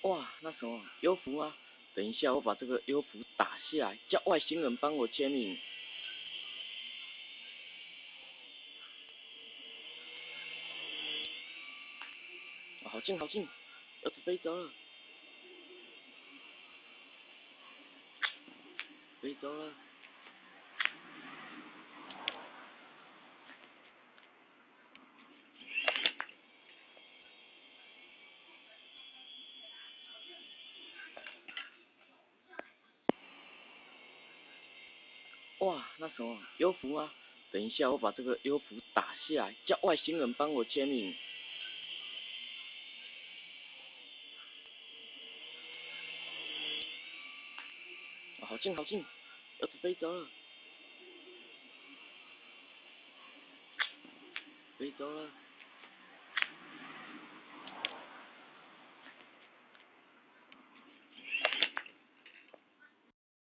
哇，那什么优服啊？等一下，我把这个优服打下来，叫外星人帮我签名。啊，好近好近，儿子飞走了，飞走了。哇，那什么优服啊？等一下，我把这个优服打下来，叫外星人帮我签名。啊，好近好近，儿子飞走了，飞走了。